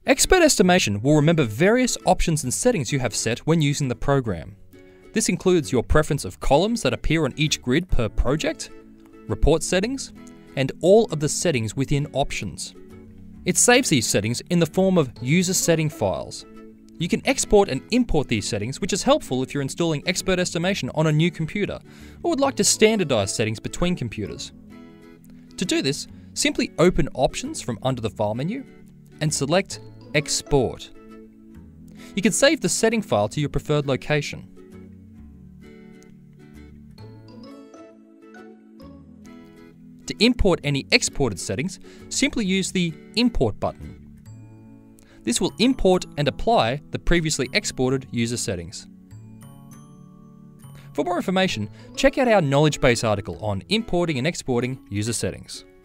Expert Estimation will remember various options and settings you have set when using the program. This includes your preference of columns that appear on each grid per project, report settings, and all of the settings within options. It saves these settings in the form of user setting files. You can export and import these settings, which is helpful if you're installing Expert Estimation on a new computer or would like to standardize settings between computers. To do this, simply open Options from under the File menu and select Export. You can save the setting file to your preferred location. To import any exported settings, simply use the Import button. This will import and apply the previously exported user settings. For more information, check out our knowledge base article on importing and exporting user settings.